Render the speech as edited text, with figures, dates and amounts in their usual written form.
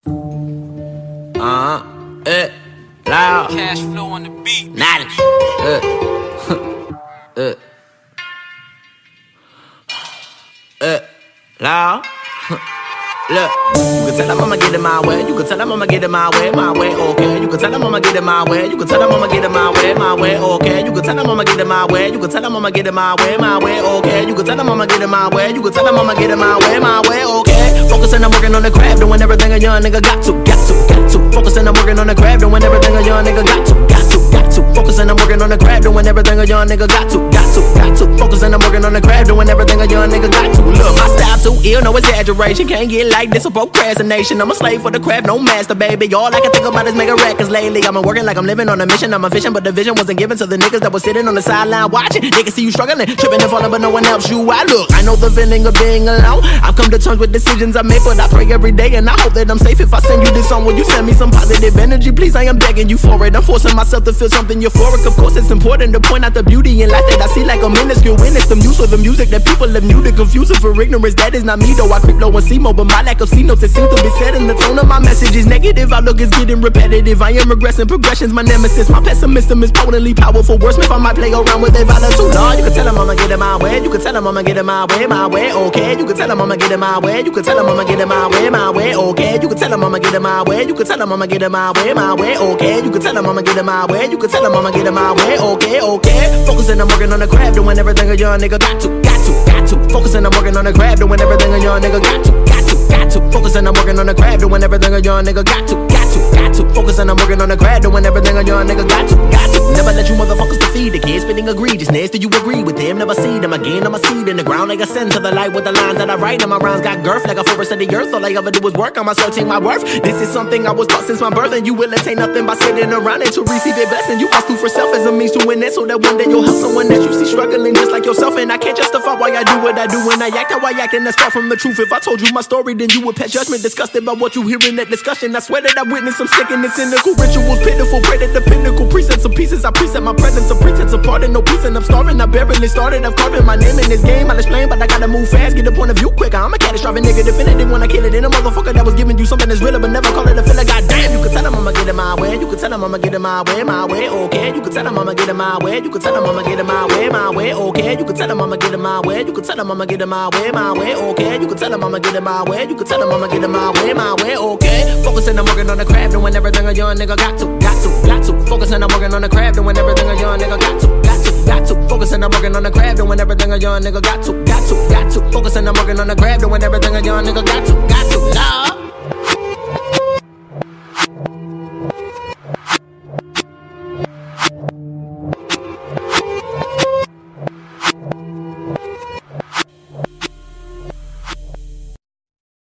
Loud. Cash flow on the beat. Knowledge. Loud. Look, you can tell them I'ma get it my way. You can tell them I'ma get it my way, okay. You can tell them I'ma get it my way. You can tell them I'ma get it my way, okay. You can tell them I'ma get it my way. You can tell them I'ma get it my way, okay. You can tell them I'ma get it my way. You can tell them I'ma get it my way, okay. Focusing, I'm working on the craft, doing everything a young nigga got to. Focusing, I'm working on the craft, doing everything a young nigga got to. Focusing, I'm working on the craft, doing everything a young nigga got to. Focusing, I'm working on the craft, doing everything a young nigga got to. Look, my style too ill, no exaggeration. Can't get like this or procrastination. I'm a slave for the craft, no master, baby. All I can think about is making records lately. I'm working like I'm living on a mission. I'm a vision, but the vision wasn't given to the niggas that was sitting on the sideline watching. They can see you struggling, tripping and falling, but no one helps you. I look, I know the feeling of being alone. I've come to terms with decisions I make, but I pray every day and I hope that I'm safe. If I send you this song, will you send me some positive energy? Please, I am begging you for it. I'm forcing myself to feel something euphoric. Of course, it's important to point out the beauty in life that I see like a minuscule witness. The use of the music that people have new to confuse it for ignorance. That is not me though. I creep low and see more, but my lack of C notes, it seems to be said in the tone of my message is negative. Outlook is getting repetitive. I am regressing, progression's my nemesis. My pessimism is potently powerful. Wordsmith, I might play around with a violence too long. You can tell them I'ma get it my way. You can tell them I'ma get it my way, okay. You can tell them I'ma get it my way. You can tell them I'ma get it my way, okay. You can tell them I'ma get it my way. You can tell them I'ma get it my way, okay. You can tell them I'ma get it my way. You can tell them I'ma get it my way, okay. Focusing, I'm working on the craft, doing everything a young nigga got to. Focusing, I'm working on the craft, doing everything a young nigga got to. Focusing, I'm working on the craft, doing everything a young nigga got to. Focusing, I'm working on the craft, doing everything a young nigga got to. Never let you motherfuckers defeat the kids spitting egregiousness. Do you agree with them? Never see them again. I'm a seed in the ground like a send to the light with the lines that I write. And my rhymes got girth like a forest of the earth. All I ever do is work on myself, take my worth. This is something I was taught since my birth, and you will attain nothing by sitting around and to receive a blessing. You must do for self as a means to win it, so that one day you'll help someone that you see struggling just like yourself. And I can't justify why I do what I do when I act how I act, and that's far from the truth. If I told you my story, then you would pass judgment, disgusted by what you hear in that discussion. I swear that I witnessed some sick and cynical rituals, pitiful, pray that the pinnacle precepts of pieces. I preset my presence, a pretense of pardon, no peace, and I'm starving. I barely started, I've carved my name in this game. I'll explain, but I gotta move fast, get the point of view quicker. I'm a catastrophic nigga, definitive when I kill it. And a motherfucker that was giving you something that's realer, but never call it a filler. Goddamn, you can tell them I'ma get it my way. You can tell them I'ma get it my way, okay. You can tell them I'ma get it my way. You can tell them I'ma get it my way, okay. You can tell them I'ma get it my way. You can tell them I'ma get it my way, okay. You can tell them I'ma get it my way. You can tell them I'ma get it my way, okay. Focusing, I'm working on the craft, doing everything a young nigga got to. Focusing, I'm working on the craft, doing everything a young nigga got to. Focusing, I'm working on the craft, doing everything a young nigga got to. Focusing, I'm working on the craft, doing everything a young nigga got to. Love.